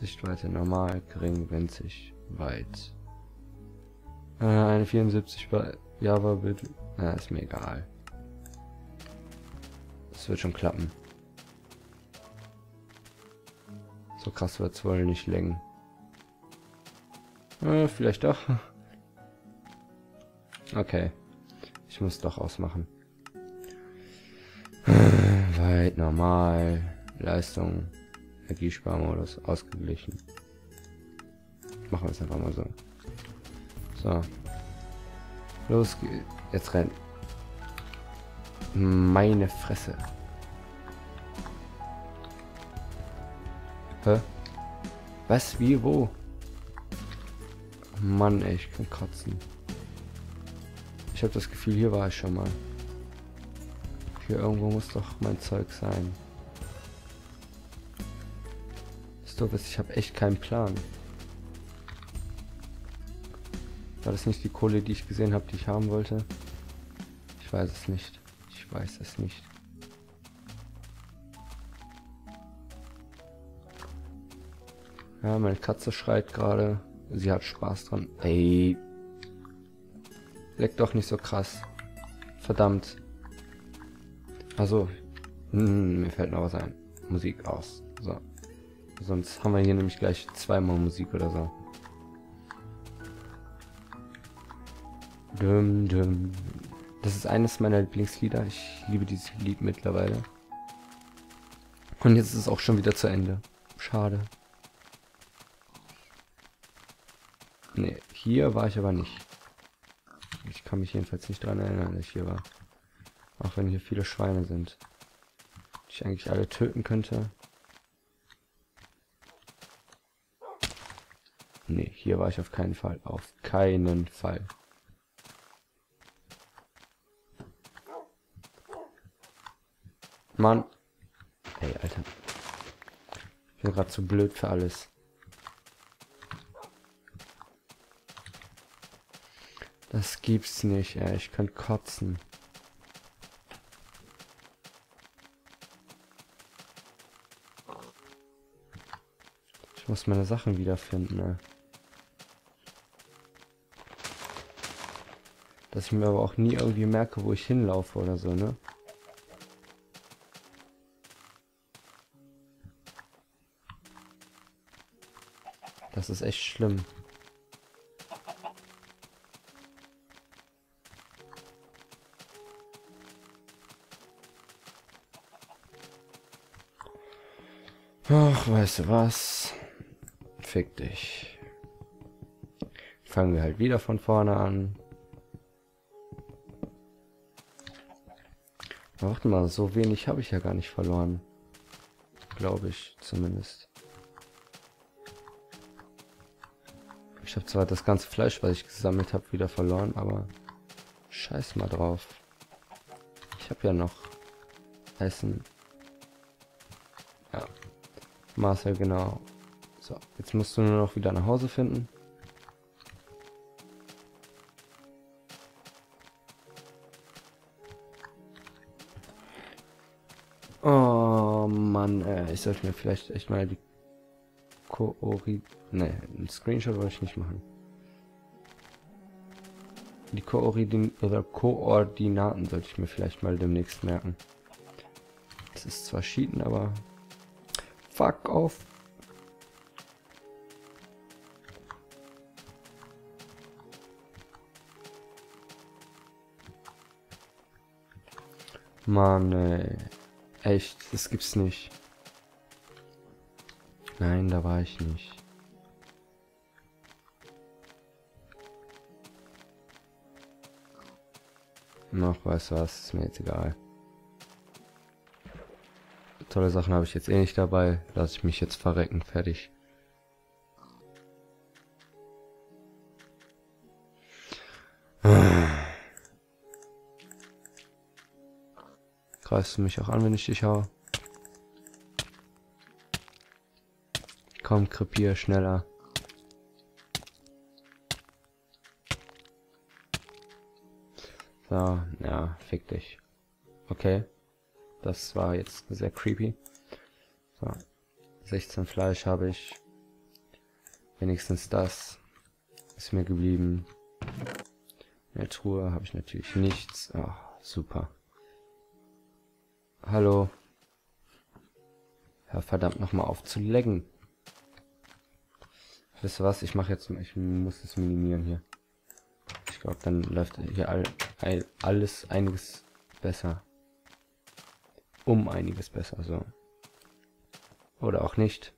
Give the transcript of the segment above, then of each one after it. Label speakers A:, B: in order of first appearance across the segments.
A: Sichtweite normal, gering, winzig, weit. Eine 74 bei Java Bit. Na, ist mir egal. Das wird schon klappen. So krass wird es wohl nicht länger. Vielleicht doch. Okay. Ich muss doch ausmachen. Weit, normal, Leistung, Energiesparmodus, ausgeglichen. Machen wir es einfach mal so. So. Los geht's. Jetzt rennen. Meine Fresse. Hä? Was? Wie? Wo? Mann, ey, ich kann kotzen. Ich habe das Gefühl, hier war ich schon mal. Hier irgendwo muss doch mein Zeug sein. Das Doof ist, ich habe echt keinen Plan. War das nicht die Kohle, die ich gesehen habe, die ich haben wollte? Ich weiß es nicht. Ich weiß es nicht. Ja, meine Katze schreit gerade. Sie hat Spaß dran. Ey. Leck doch nicht so krass. Verdammt. Also, mir fällt noch was ein. Musik aus. So. Sonst haben wir hier nämlich gleich zweimal Musik oder so. Dum, dum. Das ist eines meiner Lieblingslieder. Ich liebe dieses Lied mittlerweile. Und jetzt ist es auch schon wieder zu Ende. Schade. Ne, hier war ich aber nicht. Ich kann mich jedenfalls nicht daran erinnern, dass ich hier war. Auch wenn hier viele Schweine sind. Die ich eigentlich alle töten könnte. Ne, hier war ich auf keinen Fall. Auf keinen Fall. Mann. Ey, Alter. Ich bin gerade zu blöd für alles. Das gibt's nicht, ey. Ich könnte kotzen. Ich muss meine Sachen wiederfinden, ey. Dass ich mir aber auch nie irgendwie merke, wo ich hinlaufe oder so, ne? Das ist echt schlimm. Ach, weißt du was? Fick dich. Fangen wir halt wieder von vorne an. Warte mal, so wenig habe ich ja gar nicht verloren. Glaube ich zumindest. Ich habe zwar das ganze Fleisch, was ich gesammelt habe, wieder verloren, aber scheiß mal drauf. Ich habe ja noch Essen. Ja. Marcel, genau. So, jetzt musst du nur noch wieder nach Hause finden. Oh Mann, ich sollte mir vielleicht echt mal die einen Screenshot wollte ich nicht machen. Die Koordinaten sollte ich mir vielleicht mal demnächst merken. Das ist zwar Cheaten, aber fuck off. Mann, ey. Echt, das gibt's nicht. Nein, da war ich nicht. Noch, weißt du was, ist mir jetzt egal. Tolle Sachen habe ich jetzt eh nicht dabei. Lass ich mich jetzt verrecken, fertig. Greifst du mich auch an, wenn ich dich hau? Komm, krepier schneller. So, ja, fick dich. Okay. Das war jetzt sehr creepy. So. 16 Fleisch habe ich. Wenigstens das ist mir geblieben. In der Truhe habe ich natürlich nichts. Oh, super. Hallo. Hör verdammt nochmal auf zu laggen. Wisst ihr was? Ich muss es minimieren hier. Ich glaube, dann läuft hier alles einiges besser. Um einiges besser, so. Oder auch nicht.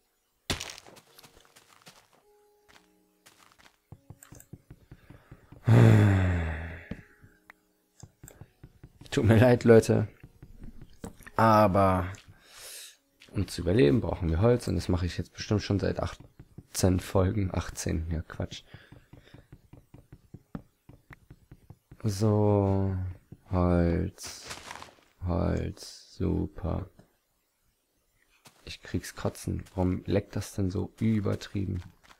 A: Tut mir leid, Leute. Aber um zu überleben, brauchen wir Holz. Und das mache ich jetzt bestimmt schon seit 18 Folgen. 18, ja Quatsch. So, Holz. Holz, super. Ich krieg's kotzen. Warum leckt das denn so übertrieben?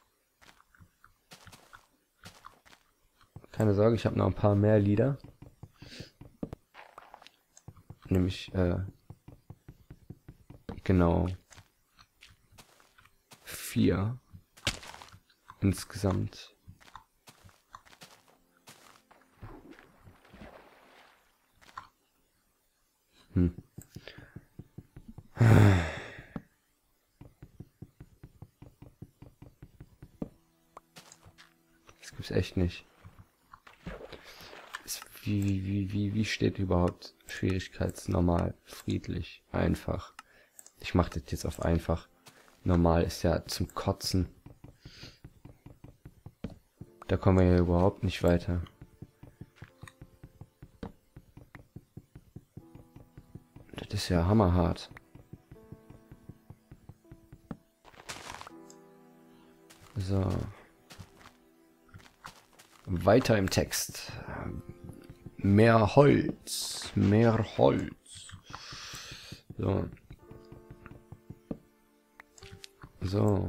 A: Keine Sorge, ich habe noch ein paar mehr Lieder. Nämlich, genau 4 insgesamt. Das gibt's echt nicht. Wie steht überhaupt Schwierigkeitsnormal, friedlich, einfach? Ich mache das jetzt auf einfach. Normal ist ja zum Kotzen. Da kommen wir ja überhaupt nicht weiter. Das ist ja hammerhart. So. Weiter im Text. Mehr Holz. Mehr Holz. So. So.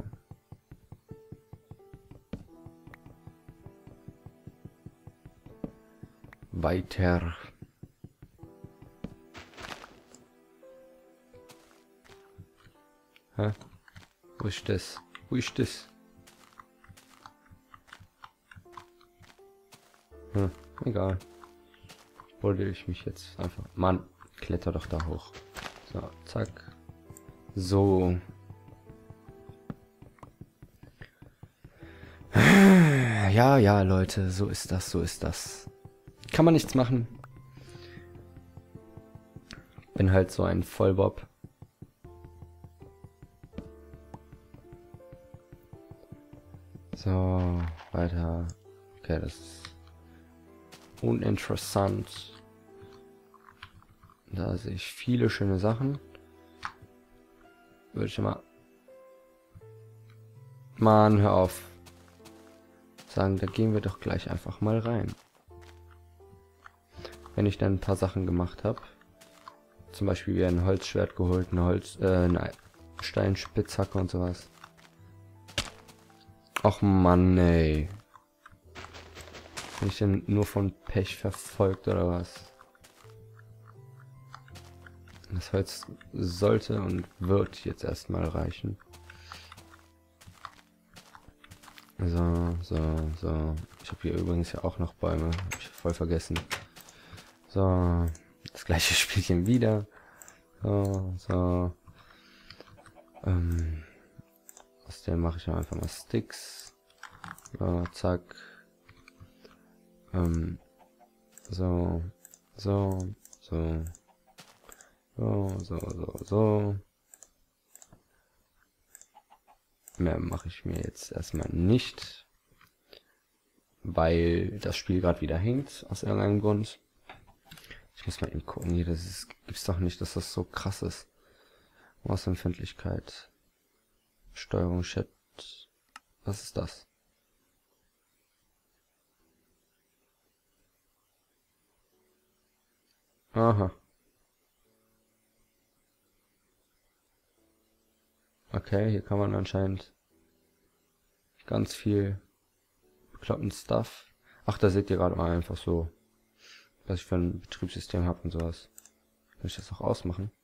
A: Weiter. Hä? Wo ist das? Wo ist das? Hm, egal. Wollte ich mich jetzt einfach... Mann, kletter doch da hoch. So, zack. So. Ja, ja, Leute, so ist das, so ist das. Kann man nichts machen. Bin halt so ein Vollbob. So, weiter. Okay, das ist uninteressant. Da sehe ich viele schöne Sachen. Würde ich mal... Mann, hör auf. Sagen, da gehen wir doch gleich einfach mal rein. Wenn ich dann ein paar Sachen gemacht habe. Zum Beispiel wie ein Holzschwert geholt, eine Steinspitzhacke und sowas. Och Mann, ey. Bin ich denn nur von Pech verfolgt oder was? Das Holz sollte und wird jetzt erstmal reichen. So. Ich habe hier übrigens ja auch noch Bäume. Hab ich voll vergessen. So. Das gleiche Spielchen wieder. So. Aus dem mache ich einfach mal Sticks. So, zack. So. Mehr mache ich mir jetzt erstmal nicht, weil das Spiel gerade wieder hängt, aus irgendeinem Grund. Ich muss mal eben gucken, hier, gibt's doch nicht, dass das so krass ist. Mausempfindlichkeit. Steuerung, Chat. Was ist das? Aha. Okay, hier kann man anscheinend ganz viel bekloppten Stuff. Ach, da seht ihr gerade mal einfach so, was ich für ein Betriebssystem habe und sowas. Kann ich das auch ausmachen?